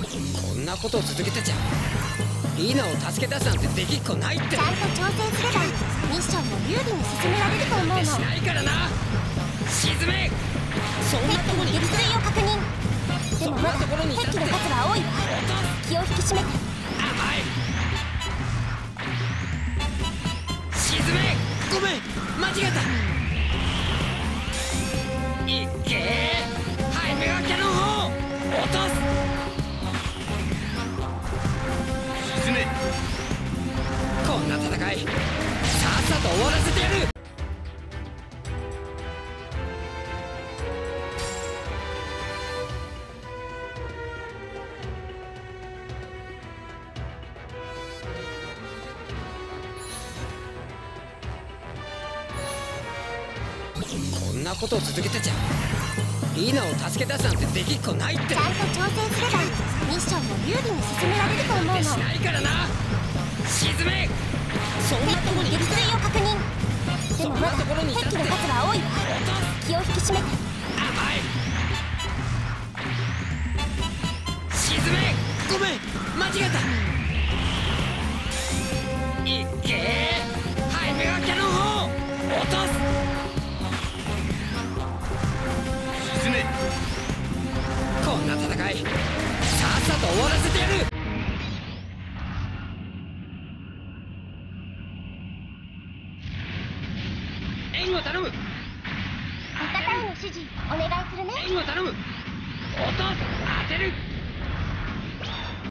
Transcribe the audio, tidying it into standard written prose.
こんなことを続けてちゃリーナを助け出すなんてできっこないって。 ちゃんと挑戦すればミッションも有利に進められると思うの。 しないからな。沈め。そんなとこに撃墜を確認。でもまだ敵の数は多いわ。気を引き締めて。 甘い。沈め。ごめん、間違えた。いっけー。はい、メガキャノン砲落とす。沈め。こんな戦いさっさと終わらせてやる。こんなことを続けてちゃリーナを助け出すなんてできっこないって。 ちゃんと挑戦すればミッションも有利に進められると思うの。 しないからな。沈め。そんなとこに撃墜を確認。でもまだ敵の数は多いわ。気を引き締めて。 甘い。沈め。ごめん、間違えた。いっけー。はい、メガキャノン砲落とす。沈め。こんな戦いさっさと終わらせてやる。援護頼む。 味方への指示お願いするね。 援護頼む。落とす。当てる。